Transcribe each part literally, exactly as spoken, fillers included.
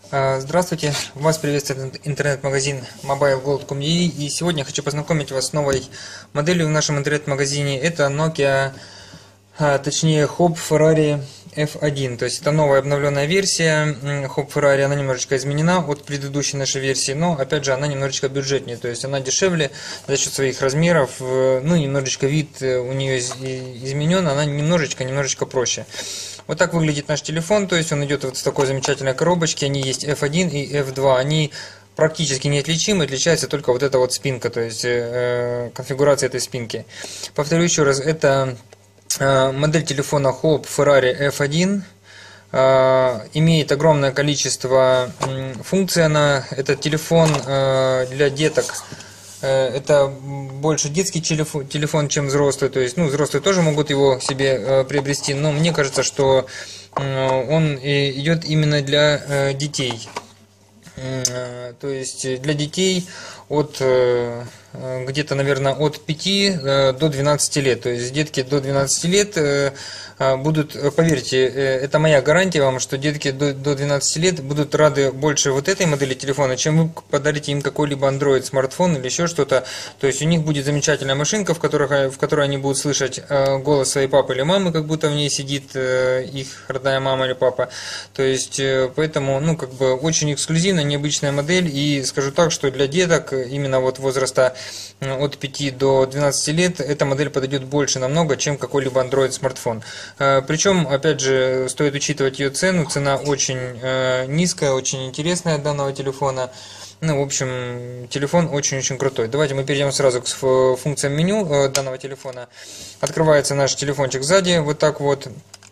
Здравствуйте, вас приветствует интернет-магазин мобайл голд точка ком точка ю а, и сегодня я хочу познакомить вас с новой моделью в нашем интернет-магазине. Это Nokia, точнее Hop Ferrari эф один, то есть это новая обновленная версия Hop Ferrari, она немножечко изменена от предыдущей нашей версии, но опять же она немножечко бюджетнее, то есть она дешевле за счет своих размеров, ну немножечко вид у нее изменен, она немножечко, немножечко проще. Вот так выглядит наш телефон, то есть он идет вот в такой замечательной коробочке, они есть эф один и эф два, они практически неотличимы, отличается только вот эта вот спинка, то есть э, конфигурация этой спинки. Повторю еще раз, это э, модель телефона Hop Ferrari эф один, э, имеет огромное количество э, функций, она, этот телефон э, для деток. Это больше детский телефон, телефон, чем взрослый. То есть, ну, взрослые тоже могут его себе э, приобрести, но мне кажется, что э, он идет именно для э, детей. Э, то есть для детей от э, где-то, наверное, от пяти э, до двенадцати лет. То есть детки до двенадцати лет э, будут, поверьте, это моя гарантия вам, что детки до, до двенадцати лет будут рады больше вот этой модели телефона, чем вы подарите им какой-либо Android смартфон или еще что-то. То есть у них будет замечательная машинка, в, которых, в которой они будут слышать голос своей папы или мамы, как будто в ней сидит их родная мама или папа. То есть поэтому, ну, как бы очень эксклюзивная, необычная модель, и скажу так, что для деток именно вот возраста от пяти до двенадцати лет эта модель подойдет больше намного, чем какой-либо Android смартфон. Причем, опять же, стоит учитывать ее цену. Цена очень э, низкая, очень интересная данного телефона. Ну, в общем, телефон очень-очень крутой. Давайте мы перейдем сразу к функциям меню э, данного телефона. Открывается наш телефончик сзади, вот так вот.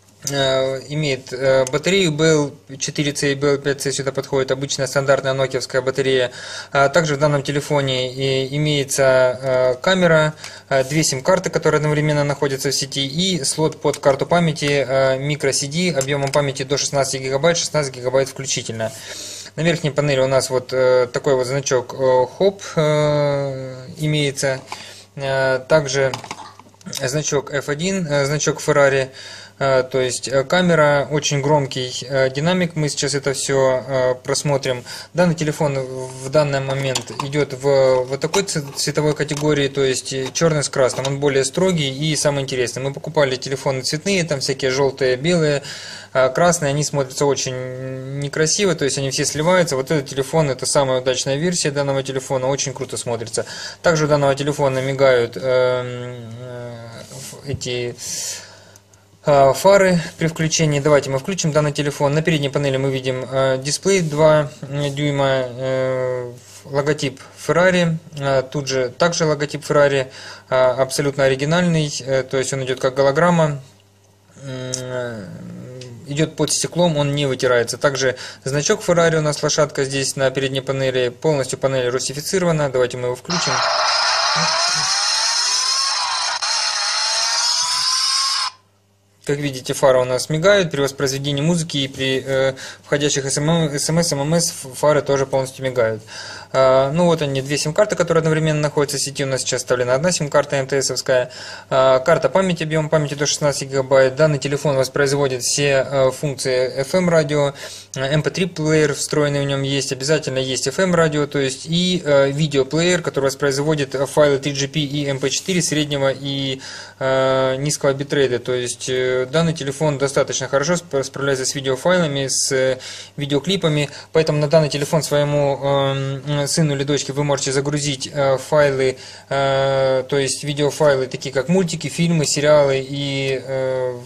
Имеет батарею би эл четыре си и би эл пять си, сюда подходит обычная стандартная нокиевская батарея. Также в данном телефоне имеется камера, две сим-карты, которые одновременно находятся в сети, и слот под карту памяти microSD объемом памяти до шестнадцати гигабайт, шестнадцать гигабайт включительно. На верхней панели у нас вот такой вот значок Hop имеется, также значок эф один, значок Ferrari. То есть камера, очень громкий динамик, мы сейчас это все просмотрим. Данный телефон в данный момент идет в вот такой цветовой категории, то есть черный с красным, он более строгий и самый интересный. Мы покупали телефоны цветные, там всякие желтые, белые, красные, они смотрятся очень некрасиво, то есть они все сливаются. Вот этот телефон, это самая удачная версия данного телефона, очень круто смотрится. Также у данного телефона мигают эти фары при включении. Давайте мы включим данный телефон. На передней панели мы видим э, дисплей два дюйма, э, логотип Ferrari, э, тут же также логотип Ferrari, э, абсолютно оригинальный, э, то есть он идет как голограмма, э, идет под стеклом, он не вытирается. Также значок Ferrari у нас, лошадка здесь на передней панели, полностью панель русифицирована. Давайте мы его включим. Как видите, фары у нас мигают при воспроизведении музыки, и при э, входящих смс, ММС фары тоже полностью мигают. Э, ну вот они, две сим-карты, которые одновременно находятся в сети. У нас сейчас вставлена одна сим-карта эм тэ эсовская. Э, карта памяти, объем памяти до шестнадцати гигабайт. Данный телефон воспроизводит все э, функции эф эм радио, эм пэ три плеер встроенный в нем есть, обязательно есть эф эм радио, то есть и э, видеоплеер, который воспроизводит файлы три джи пи и эм пэ четыре среднего и э, низкого битрейта, то есть э, данный телефон достаточно хорошо справляется с видеофайлами, с видеоклипами, поэтому на данный телефон своему э, сыну или дочке вы можете загрузить э, файлы, э, то есть видеофайлы, такие как мультики, фильмы, сериалы и э,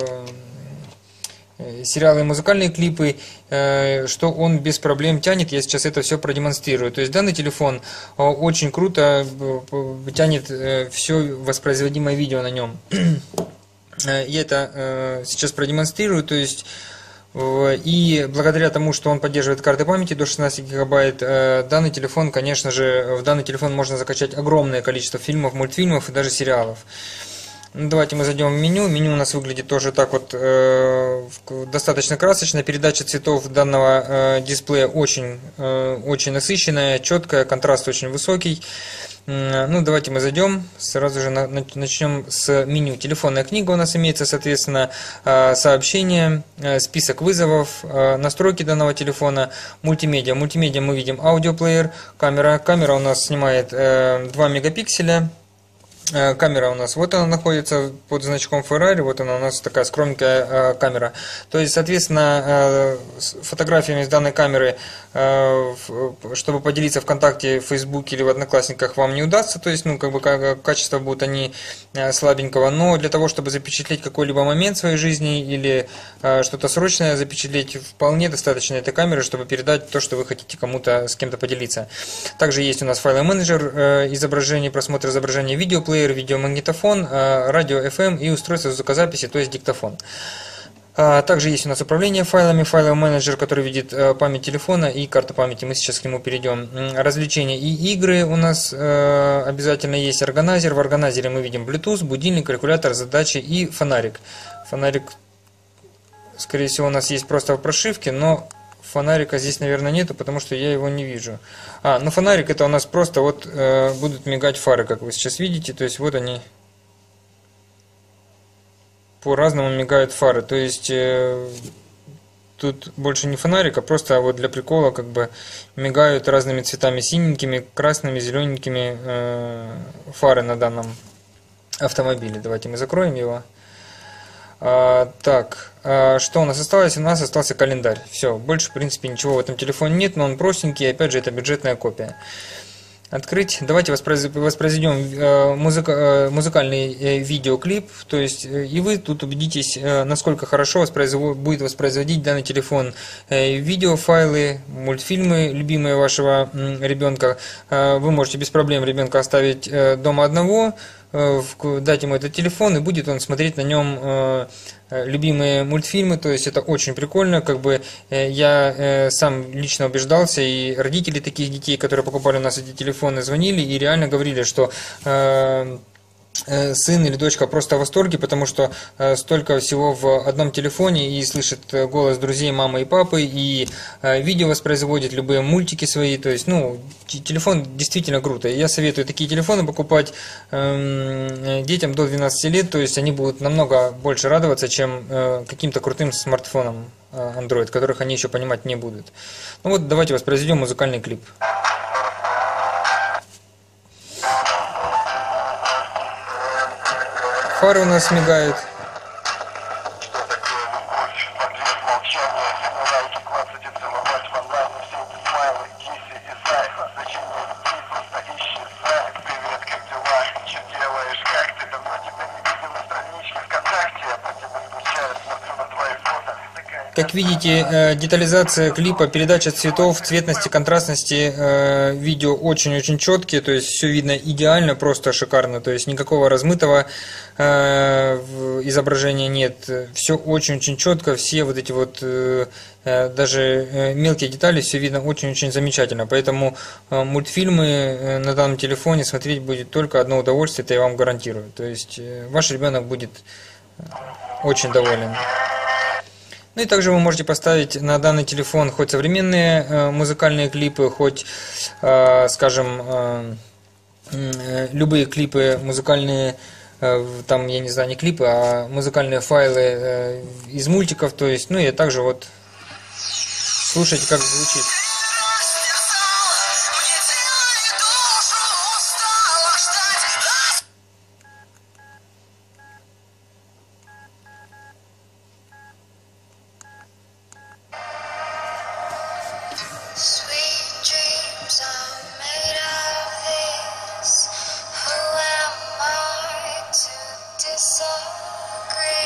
в, сериалы и музыкальные клипы, э, что он без проблем тянет. Я сейчас это все продемонстрирую. То есть данный телефон э, очень круто э, тянет э, все воспроизводимое видео на нем. Я это э, сейчас продемонстрирую, то есть э, и благодаря тому, что он поддерживает карты памяти до шестнадцати гигабайт, э, данный телефон, конечно же, в данный телефон можно закачать огромное количество фильмов, мультфильмов и даже сериалов. Ну, давайте мы зайдем в меню. Меню у нас выглядит тоже так вот э, достаточно красочно. Передача цветов данного э, дисплея очень, э, очень насыщенная, четкая, контраст очень высокий. Ну, давайте мы зайдем, сразу же начнем с меню. Телефонная книга у нас имеется, соответственно, сообщения, список вызовов, настройки данного телефона, мультимедиа. Мультимедиа мы видим аудиоплеер, камера. Камера у нас снимает два мегапикселя. Камера у нас, вот она находится под значком Ferrari, вот она у нас такая скромненькая э, камера. То есть, соответственно, э, с фотографиями с данной камеры, э, чтобы поделиться ВКонтакте, в Фейсбуке или в Одноклассниках, вам не удастся. То есть, ну, как бы как, качество будут они э, слабенького. Но для того, чтобы запечатлеть какой-либо момент в своей жизни или э, что-то срочное запечатлеть, вполне достаточно этой камеры, чтобы передать то, что вы хотите кому-то, с кем-то поделиться. Также есть у нас файловый менеджер э, изображений, просмотр изображения, видеоплеер, видеомагнитофон, радио эф эм и устройство звукозаписи, то есть диктофон. Также есть у нас управление файлами, файловый менеджер, который видит память телефона и карта памяти. Мы сейчас к нему перейдем. Развлечения и игры у нас обязательно есть. Органайзер. В органайзере мы видим Bluetooth, будильник, калькулятор, задачи и фонарик. Фонарик, скорее всего, у нас есть просто в прошивке, но фонарика здесь, наверное, нету, потому что я его не вижу. А, ну фонарик это у нас просто вот э, будут мигать фары, как вы сейчас видите. То есть вот они по-разному мигают фары. То есть э, тут больше не фонарик, а просто вот для прикола как бы мигают разными цветами, синенькими, красными, зелененькими э, фары на данном автомобиле. Давайте мы закроем его. А, так, а, что у нас осталось? У нас остался календарь. Все, больше, в принципе, ничего в этом телефоне нет, но он простенький, опять же, это бюджетная копия. Открыть. Давайте воспроизведем музыка, музыкальный видеоклип, то есть и вы тут убедитесь, насколько хорошо воспроизвод, будет воспроизводить данный телефон видеофайлы, мультфильмы, любимые вашего ребенка. Вы можете без проблем ребенка оставить дома одного, дать ему этот телефон, и будет он смотреть на нем любимые мультфильмы. То есть это очень прикольно. Как бы я сам лично убеждался, и родители таких детей, которые покупали у нас эти телефоны, звонили и реально говорили, что сын или дочка просто в восторге, потому что э, столько всего в одном телефоне, и слышит голос друзей, мамы и папы, и э, видео воспроизводит, любые мультики свои. То есть, ну, телефон действительно круто. Я советую такие телефоны покупать э, детям до двенадцати лет, то есть они будут намного больше радоваться, чем э, каким-то крутым смартфоном э, Android, которых они еще понимать не будут. Ну вот, давайте воспроизведем музыкальный клип. Фары у нас мигают. Как видите, детализация клипа, передача цветов, цветности, контрастности, видео очень-очень четкие, то есть все видно идеально, просто шикарно, то есть никакого размытого изображения нет, все очень-очень четко, все вот эти вот даже мелкие детали, все видно очень-очень замечательно, поэтому мультфильмы на данном телефоне смотреть будет только одно удовольствие, это я вам гарантирую, то есть ваш ребенок будет очень доволен. Ну и также вы можете поставить на данный телефон хоть современные э, музыкальные клипы, хоть, э, скажем, э, э, любые клипы музыкальные, э, там, я не знаю, не клипы, а музыкальные файлы э, из мультиков, то есть, ну и также вот слушайте, как звучит.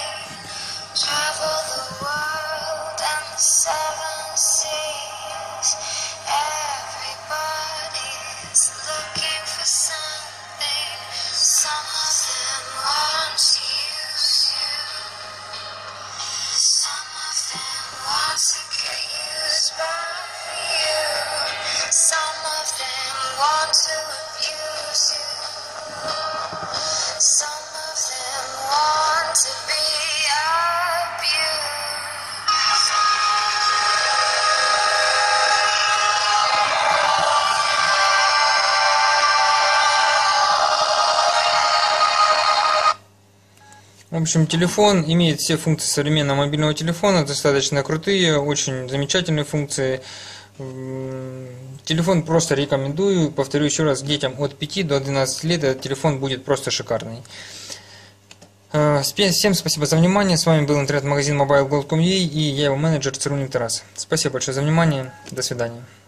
Travel the world and the seven seas. общем, телефон имеет все функции современного мобильного телефона, достаточно крутые, очень замечательные функции. Телефон просто рекомендую. Повторю еще раз, детям от пяти до двенадцати лет этот телефон будет просто шикарный. Всем спасибо за внимание. С вами был интернет-магазин мобайл голд точка ком точка ю а и я его менеджер Цирульник Тарас. Спасибо большое за внимание. До свидания.